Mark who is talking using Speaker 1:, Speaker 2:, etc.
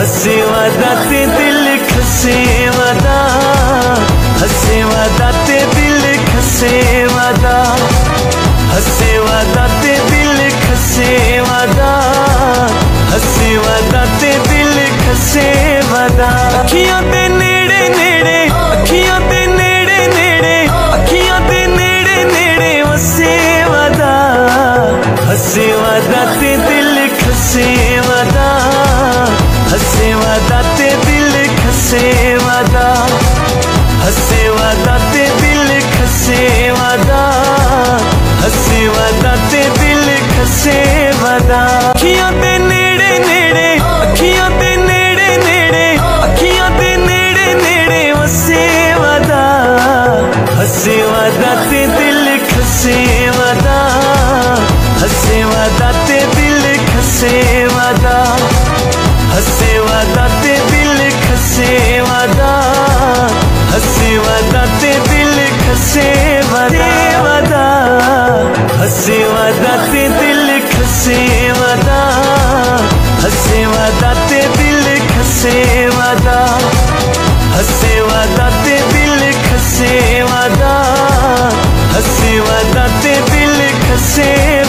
Speaker 1: हसे वादा ते दिल खसे वादा, हसे वादा ते दिल खसे वादा, हसे वादा ते दिल खसे वादा, हसे वादा ते दिल खसे वादा। अखियां दे नेड़े नेड़े, अखियां दे नेड़े नेड़े, अखियां दे नेड़े नेड़े वसे वादा, हसे वादा ते दिल खसे वादा, हसे वादा ते दिल खसे वादा, हसे वादा ते दिल खसे वादा, हसे वादा ते दिल खसे वादा। अखियां दे नेड़े नेड़े, अखियां दे नेड़े नेड़े, अखियां दे नेड़े नेड़े वसे वादा, हसे वादा ते दिल खसे वादा, हसे वादा ते दिल खसे वादा, हसे वादा ते दिल खसे वादा, हसे वादा ते दिल खसे वादा, हसे वादा ते दिल खसे वादा, हसे वादा ते दिल खसे वादा, हसे वादा ते दिल खसे वादा, हसे वादा ते दिल खसे